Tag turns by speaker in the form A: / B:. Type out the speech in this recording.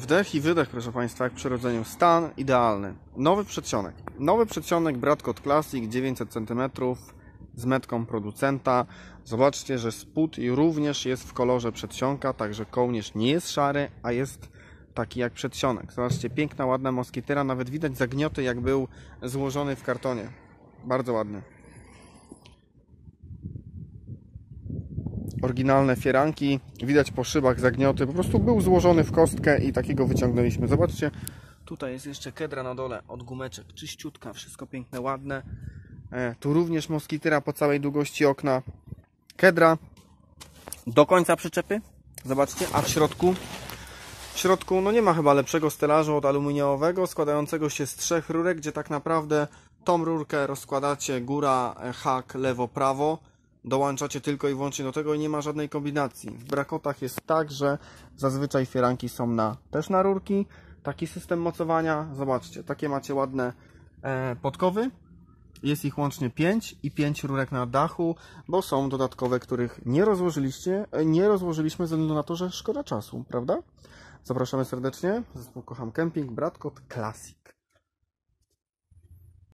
A: Wdech i wydech, proszę Państwa, jak przy rodzeniu. Stan idealny. Nowy przedsionek. Nowy przedsionek Bradcott Classic 900 cm z metką producenta. Zobaczcie, że spód również jest w kolorze przedsionka, także kołnierz nie jest szary, a jest taki jak przedsionek. Zobaczcie, piękna, ładna moskityra. Nawet widać zagnioty, jak był złożony w kartonie. Bardzo ładny. Oryginalne fieranki, widać po szybach zagnioty, po prostu był złożony w kostkę i takiego wyciągnęliśmy. Zobaczcie, tutaj jest jeszcze kedra na dole od gumeczek, czyściutka, wszystko piękne, ładne. Tu również moskityra po całej długości okna. Kedra do końca przyczepy, zobaczcie, a w środku no nie ma chyba lepszego stelażu od aluminiowego, składającego się z 3 rurek, gdzie tak naprawdę tą rurkę rozkładacie góra, hak, lewo, prawo. Dołączacie tylko i wyłącznie do tego i nie ma żadnej kombinacji. W Bradcottach jest tak, że zazwyczaj fieranki są też na rurki. Taki system mocowania. Zobaczcie, takie macie ładne podkowy. Jest ich łącznie 5 i 5 rurek na dachu, bo są dodatkowe, których nie rozłożyliśmy ze względu na to, że szkoda czasu, prawda? Zapraszamy serdecznie. Zespół Kocham Camping, Bradcott Classic.